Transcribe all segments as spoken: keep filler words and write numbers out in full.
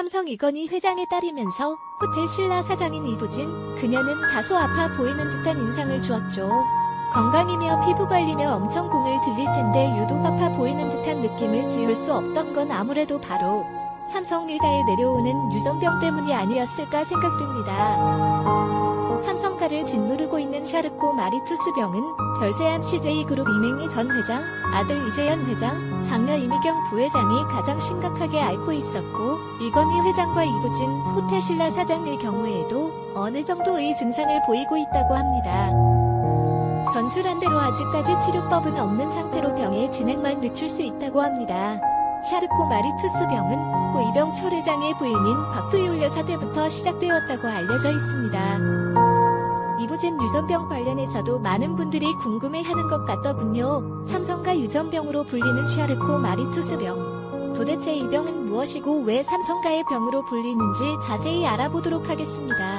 삼성 이건희 회장에 따르면서 호텔 신라 사장인 이부진, 그녀는 다소 아파 보이는 듯한 인상을 주었죠. 건강이며 피부관리며 엄청 공을 들일 텐데 유독 아파 보이는 듯한 느낌을 지울 수 없던 건 아무래도 바로 삼성 일가에 내려오는 유전병 때문이 아니었을까 생각됩니다. 삼성가를 짓누르고 있는 샤르코 마리투스병은 별세한 씨제이그룹 이맹희 전 회장, 아들 이재현 회장, 장녀 이미경 부회장이 가장 심각하게 앓고 있었고, 이건희 회장과 이부진 호텔 신라 사장의 경우에도 어느 정도의 증상을 보이고 있다고 합니다. 전술한 대로 아직까지 치료법은 없는 상태로 병의 진행만 늦출 수 있다고 합니다. 샤르코 마리투스병은 고 이병철 회장의 부인인 박두율 여사 때부터 시작되었다고 알려져 있습니다. 이부진 유전병 관련해서도 많은 분들이 궁금해하는 것 같더군요. 삼성가 유전병으로 불리는 샤르코 마리투스병. 도대체 이 병은 무엇이고 왜 삼성가의 병으로 불리는지 자세히 알아보도록 하겠습니다.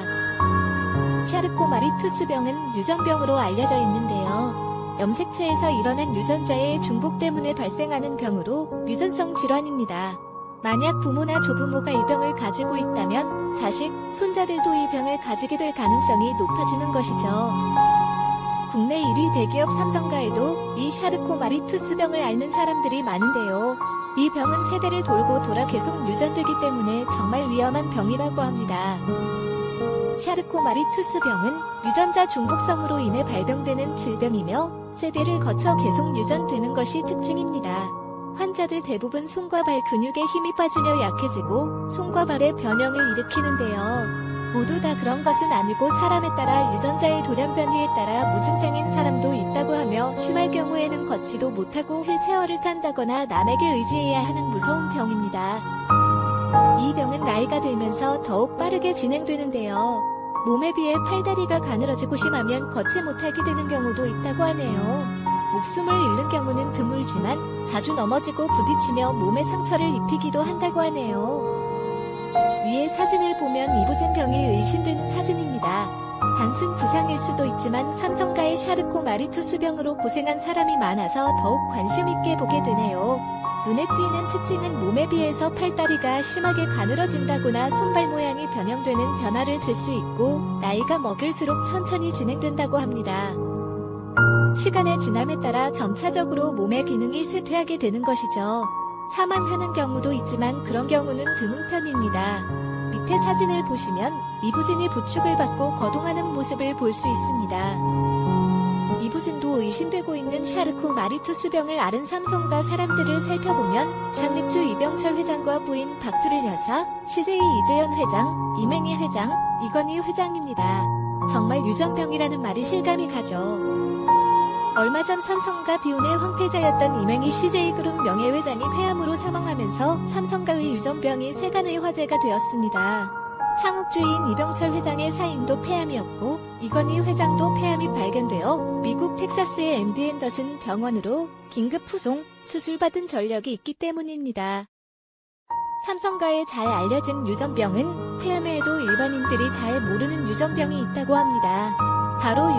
샤르코 마리투스병은 유전병으로 알려져 있는데요. 염색체에서 일어난 유전자의 중복 때문에 발생하는 병으로 유전성 질환입니다. 만약 부모나 조부모가 이 병을 가지고 있다면 자식, 손자들도 이 병을 가지게 될 가능성이 높아지는 것이죠. 국내 일 위 대기업 삼성가에도 이 샤르코 마리투스병을 앓는 사람들이 많은데요. 이 병은 세대를 돌고 돌아 계속 유전되기 때문에 정말 위험한 병이라고 합니다. 샤르코 마리투스병은 유전자 중복성으로 인해 발병되는 질병이며 세대를 거쳐 계속 유전되는 것이 특징입니다. 환자들 대부분 손과 발 근육에 힘이 빠지며 약해지고 손과 발의 변형을 일으키는데요. 모두 다 그런 것은 아니고 사람에 따라 유전자의 돌연변이에 따라 무증상인 사람도 있다고 하며 심할 경우에는 걷지도 못하고 휠체어를 탄다거나 남에게 의지해야 하는 무서운 병입니다. 이 병은 나이가 들면서 더욱 빠르게 진행되는데요. 몸에 비해 팔다리가 가늘어지고 심하면 걷지 못하게 되는 경우도 있다고 하네요. 목숨을 잃는 경우는 드물지만 자주 넘어지고 부딪히며 몸에 상처를 입히기도 한다고 하네요. 위의 사진을 보면 이부진 병이 의심되는 사진입니다. 단순 부상일 수도 있지만 삼성가의 샤르코 마리투스병으로 고생한 사람이 많아서 더욱 관심 있게 보게 되네요. 눈에 띄는 특징은 몸에 비해서 팔다리가 심하게 가늘어진다거나 손발 모양이 변형되는 변화를 들 수 있고 나이가 먹을수록 천천히 진행된다고 합니다. 시간의 지남에 따라 점차적으로 몸의 기능이 쇠퇴하게 되는 것이죠. 사망하는 경우도 있지만 그런 경우는 드문 편입니다. 밑에 사진을 보시면 이부진이 부축을 받고 거동하는 모습을 볼 수 있습니다. 이부진도 의심되고 있는 샤르코 마리투스병을 앓은 삼성가 사람들을 살펴보면 창립주 이병철 회장과 부인 박두를 여사, 씨제이 이재현 회장, 이맹희 회장, 이건희 회장입니다. 정말 유전병이라는 말이 실감이 가죠. 얼마 전 삼성가 비운의 황태자였던 이맹희 씨제이그룹 명예회장이 폐암으로 사망하면서 삼성가의 유전병이 세간의 화제가 되었습니다. 창업주인 이병철 회장의 사인도 폐암이었고 이건희 회장도 폐암이 발견되어 미국 텍사스의 엠디 앤더슨 병원으로 긴급 후송, 수술받은 전력이 있기 때문입니다. 삼성가에 잘 알려진 유전병은 폐암에도 일반인들이 잘 모르는 유전병이 있다고 합니다. 바로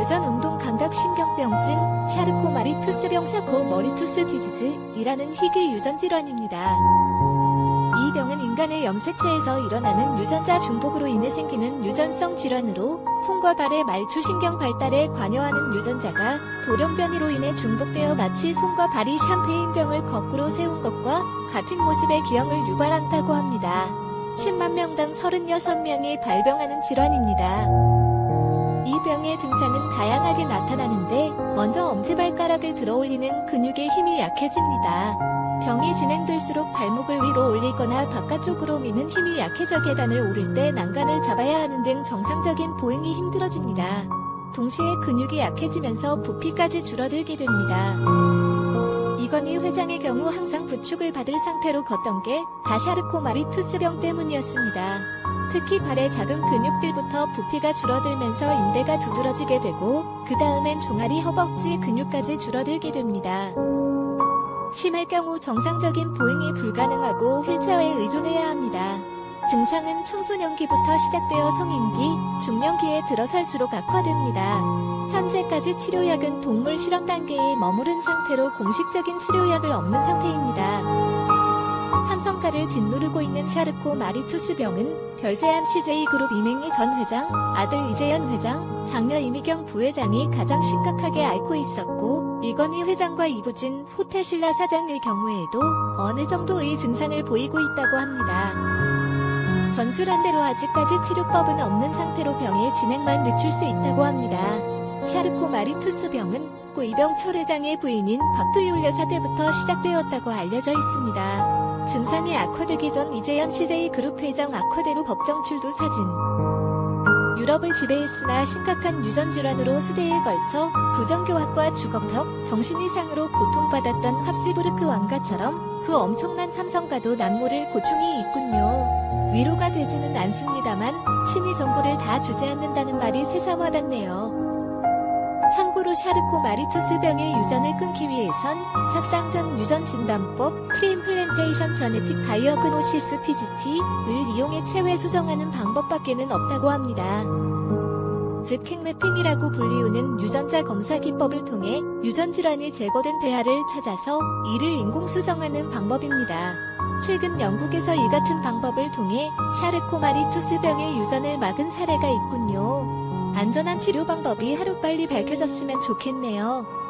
유전운동감각신경병증, 샤르코 마리투스병 샤코 머리투스 디지즈이라는 희귀 유전질환입니다. 이 병은 인간의 염색체에서 일어나는 유전자 중복으로 인해 생기는 유전성 질환으로 손과 발의 말초신경 발달에 관여하는 유전자가 돌연변이로 인해 중복되어 마치 손과 발이 샴페인병을 거꾸로 세운 것과 같은 모습의 기형을 유발한다고 합니다. 십만 명당 서른여섯 명이 발병하는 질환입니다. 이 병의 증상은 다양하게 나타나는데 먼저 엄지발가락을 들어올리는 근육의 힘이 약해집니다. 병이 진행될수록 발목을 위로 올리거나 바깥쪽으로 미는 힘이 약해져 계단을 오를 때 난간을 잡아야 하는 등 정상적인 보행이 힘들어집니다. 동시에 근육이 약해지면서 부피까지 줄어들게 됩니다. 이건희 회장의 경우 항상 부축을 받을 상태로 걷던 게 다 샤르코 마리투스병 때문이었습니다. 특히 발의 작은 근육들부터 부피가 줄어들면서 인대가 두드러지게 되고 그 다음엔 종아리, 허벅지 근육까지 줄어들게 됩니다. 심할 경우 정상적인 보행이 불가능하고 휠체어에 의존해야 합니다. 증상은 청소년기부터 시작되어 성인기, 중년기에 들어설수록 악화됩니다. 현재까지 치료약은 동물 실험 단계에 머무른 상태로 공식적인 치료약을 없는 상태입니다. 삼성가를 짓누르고 있는 샤르코마리투스 병은 별세한 씨제이그룹 이맹희 전 회장, 아들 이재현 회장, 장녀 이미경 부회장이 가장 심각하게 앓고 있었고, 이건희 회장과 이부진 호텔신라 사장의 경우에도 어느 정도의 증상을 보이고 있다고 합니다. 전술한 대로 아직까지 치료법은 없는 상태로 병의 진행만 늦출 수 있다고 합니다. 샤르코마리투스 병은 고 이병철 회장의 부인인 박두율 여사 때부터 시작되었다고 알려져 있습니다. 증상이 악화되기 전 이재현 씨제이그룹 회장 악화된 후 법정 출두 사진. 유럽을 지배했으나 심각한 유전질환으로 수대에 걸쳐 부정교합과 주걱턱, 정신이상으로 고통받았던 합스부르크 왕가처럼 그 엄청난 삼성가도 남모를 고충이 있군요. 위로가 되지는 않습니다만 신이 전부를 다 주지 않는다는 말이 새삼와닿네요. 참고로 샤르코마리투스 병의 유전을 끊기 위해선 착상 전 유전진단법 프리임플랜테이션 저네틱 다이어그노시스 피지티를 이용해 체외 수정하는 방법밖에는 없다고 합니다. 즉 핵매핑이라고 불리우는 유전자 검사 기법을 통해 유전질환이 제거된 배아를 찾아서 이를 인공수정하는 방법입니다. 최근 영국에서 이 같은 방법을 통해 샤르코마리투스 병의 유전을 막은 사례가 있군요. 안전한 치료 방법이 하루빨리 밝혀졌으면 좋겠네요.